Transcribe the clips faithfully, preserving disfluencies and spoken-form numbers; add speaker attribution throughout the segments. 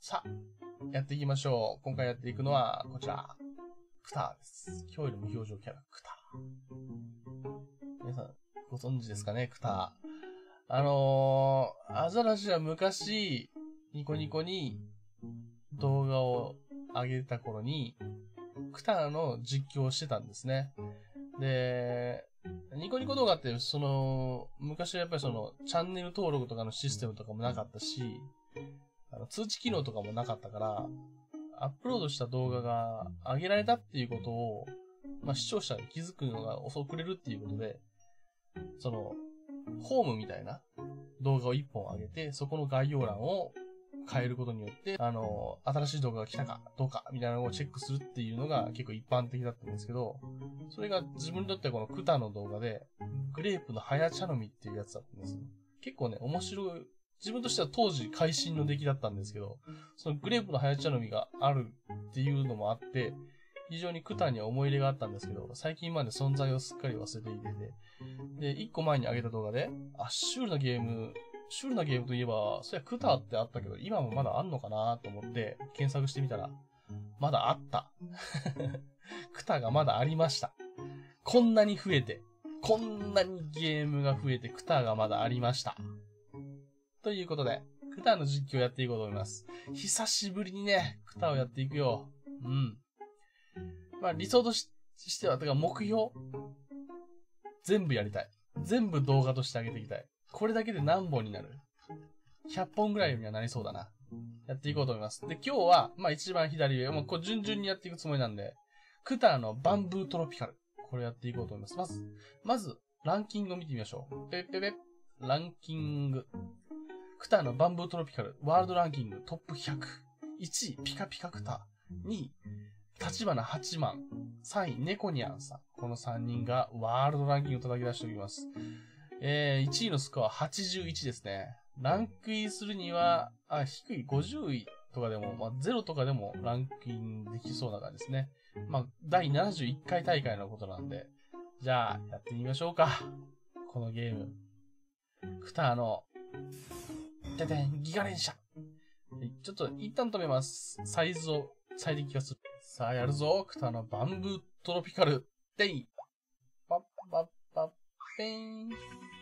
Speaker 1: さあ、やっていきましょう。今回やっていくのは、こちら。クターです。今日より無表情キャラ、クター。皆さん、ご存知ですかね、クター。あのー、アザラシは昔、ニコニコに動画を上げた頃に、クターの実況をしてたんですね。で、ニコニコ動画って、その、昔はやっぱりその、チャンネル登録とかのシステムとかもなかったし、あの通知機能とかもなかったから、アップロードした動画が上げられたっていうことを、まあ、視聴者に気づくのが遅くれるっていうことで、その、ホームみたいな動画を一本上げて、そこの概要欄を変えることによって、あの、新しい動画が来たかどうかみたいなのをチェックするっていうのが結構一般的だったんですけど、それが自分にとってはこのクタの動画で、グレープの早茶飲みっていうやつだったんですよ。結構ね、面白い。自分としては当時会心の出来だったんですけど、そのグレープの早茶飲みがあるっていうのもあって、非常にクタには思い入れがあったんですけど、最近まで存在をすっかり忘れていてて、で、一個前に上げた動画で、あ、シュールなゲーム、シュールなゲームといえば、そういやクタってあったけど、今もまだあんのかなと思って検索してみたら、まだあった。クタがまだありました。こんなに増えて、こんなにゲームが増えて、クタがまだありました。ということで、クタの実況をやっていこうと思います。久しぶりにね、クタをやっていくよ。うん。まあ理想と し, しては、てか目標全部やりたい。全部動画として上げていきたい。これだけで何本になる ?ひゃっ 本ぐらいにはなりそうだな。やっていこうと思います。で、今日は、まあ一番左上、もうこう順々にやっていくつもりなんで、クタのバンブートロピカル。これやっていこうと思います。まず、まず、ランキングを見てみましょう。ペッペペッ。ランキング。クタのバンブートロピカル。ワールドランキングトップひゃく。いちい、ピカピカクタ。にい、立花八幡。さんい、ネコニャンさん。このさんにんがワールドランキングを叩き出しておきます。えー、いちいのスコアはちじゅういちですね。ランクインするには、あ、低いごじゅういとかでも、まあ、ゼロとかでもランクインできそうな感じですね。まあ、だいななじゅういっかい大会のことなんで、じゃあ、やってみましょうか。このゲーム。クタの、ててん、ギガ連射。ちょっと一旦止めます。サイズを最適化する。さあ、やるぞ。クタのバンブートロピカル。でい。パッパッパッペーン。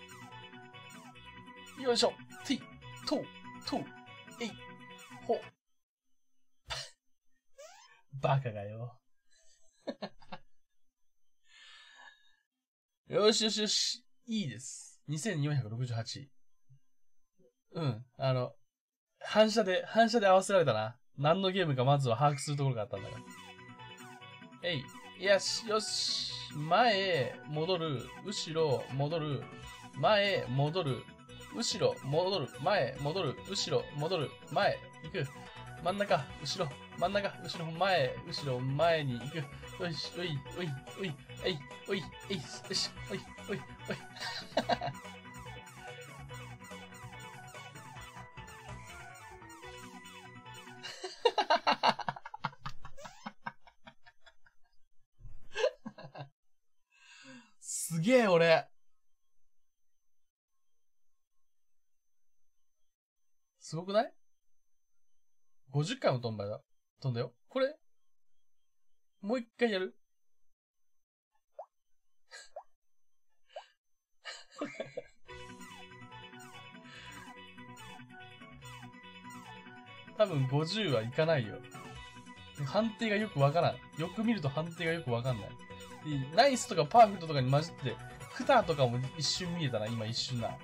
Speaker 1: よいしょ。てい、とう、とう、えい、ほ。バカがよ。よしよしよし。いいです。にせんよんひゃくろくじゅうはち。うん。あの、反射で、反射で合わせられたな。何のゲームかまずは把握するところがあったんだから。えい。よし、よし。前へ戻る。後ろ、戻る。前へ戻る。後ろ、戻る。前、戻る。後ろ、戻る。前、行く。真ん中、後ろ、真ん中、後ろ、前、後ろ、前に行く。よし、おい、おい、おい、えい、おい、えい、よし、おい、おい、おい。すげえ、俺。すごくない ?ごじゅっ 回も飛んだよ。飛んだよ。これ、もう一回やる多分ごじゅうはいかないよ。判定がよくわからん。よく見ると判定がよくわかんない。でナイスとかパーフェクトとかに混じって、クタとかも一瞬見えたな、今一瞬な。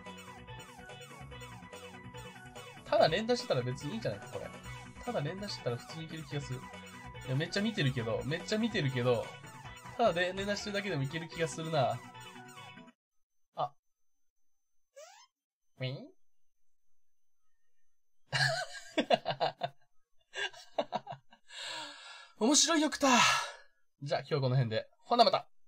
Speaker 1: ただ連打してたら別にいいんじゃないか、これ。ただ連打してたら普通にいける気がする。いや、めっちゃ見てるけど、めっちゃ見てるけど、ただで連打してるだけでもいける気がするな。あ。ウィン面白いよ、クタ。じゃあ今日この辺で。ほなまた。